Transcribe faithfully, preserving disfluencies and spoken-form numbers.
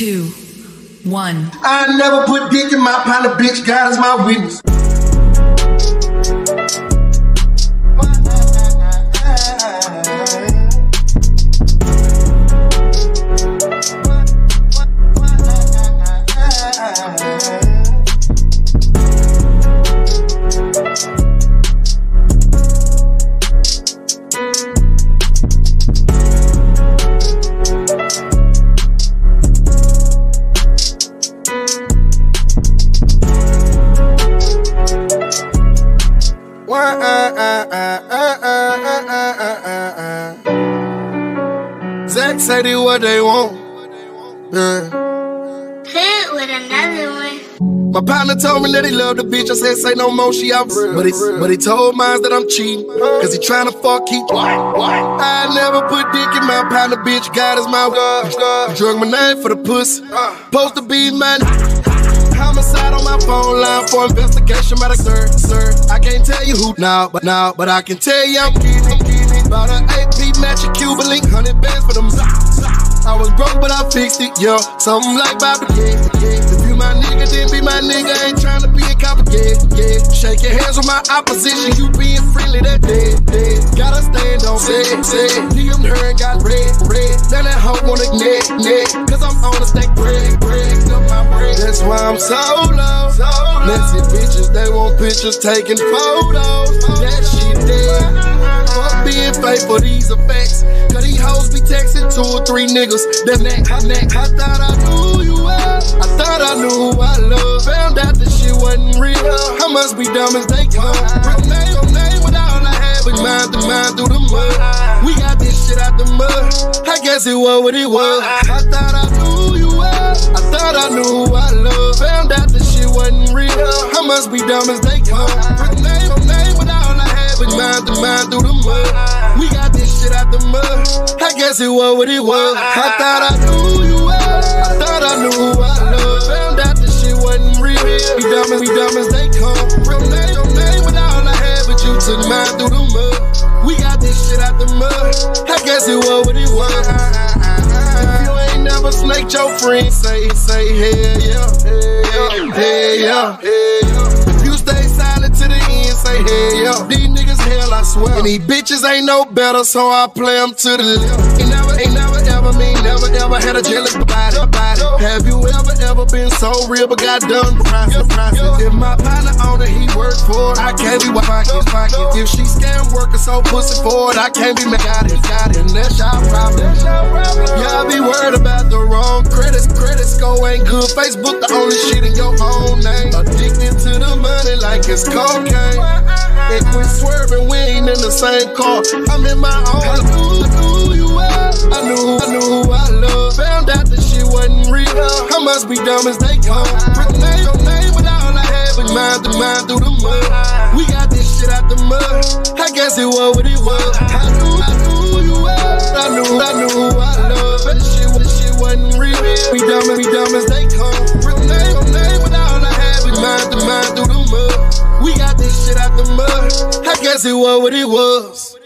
two, one. I never put dick in my pile of bitch, God is my witness. Zach say they what they want. Yeah. Fit with another one. My partner told me that he loved the bitch. I said, say no more, she out. But he, but he told mine that I'm cheating, cause he tryna fuck, keep. I never put dick in my partner, bitch. God is my God. Drug my name for the pussy. Supposed to be mine. Homicide on my phone line for investigation by the sir, sir. I can't tell you who now, but now, but I can tell you I'm getting, I'm getting about an A P matching Cuban link, hundred bands for them. I was broke, but I fixed it, yo. Something like Bobby, yeah, yeah. If you my nigga, then be my nigga. Ain't tryna be a copper, yeah, yeah. Shake your hands with my opposition, you being friendly, that dead, dead. Gotta stand on, say, say. Nigga, I'm her and got red, red. Now that hoe wanna net, net. Cause I'm on a stack bread, bread. Up my bread. That's why I'm solo, solo. Let's see bitches, they want pictures taking photos. That shit dead. Fuck being faithful, these are facts. Cause these hoes be texting two or three niggas. That's neck, I neck. I thought I knew you well. I thought I knew who I love. Found out the shit wasn't real. I must be dumb as they come. Real name on name with all I had, but mind to mind through the mud. We got this shit out the mud. I guess it was what it was. I thought I knew you well. I thought I knew who I love. Found out the shit wasn't real. I must be dumb as they come. Real name on name with all I had, but mind to mind through the mud. We got this shit out the mud. I guess it was what it was. I thought I knew you well. I thought I knew who I love. Found out the shit wasn't real. Be dumb as, be dumb as they come. Real name on name with all I had, but you took mine through the mud. We got this shit out the mud. I guess it was what it was. If you ain't never snaked your friend, say, say, hell yeah, hell yeah, hell yeah, hell yeah. If you stay silent to the end, say, hell yeah. These niggas hell, I swear. And these bitches ain't no better, so I play them to the left. Ain't never, ain't never ever mean, never ever had a jealous body, body. Have you ever, ever been so real but got done process, process? If my partner on it, he worked for it, I can't be with pockets, pockets. If she scam working so pussy for it, I can't be mad at it, got it. And that's y'all problem. Y'all be worried about the wrong credits. Credit score ain't good. Facebook the only shit in your own name. Addicted to the money like it's cocaine. And quit swerving, we ain't in the same car. I'm in my own. I knew, knew you well. I knew, I knew who I love. Found out the shit wasn't real. I must be dumb as they come. Real name on name with all I had, but mind to mind through the mud. We got this shit out the mud. I guess it was what it was. I knew, I knew you well. I knew, I knew who I love. But the shit, the shit wasn't real. We dumb as, we dumb as they come. Real name on name with all I had, but mind to mind through the mud. We got this shit out the mud. I guess it was what it was.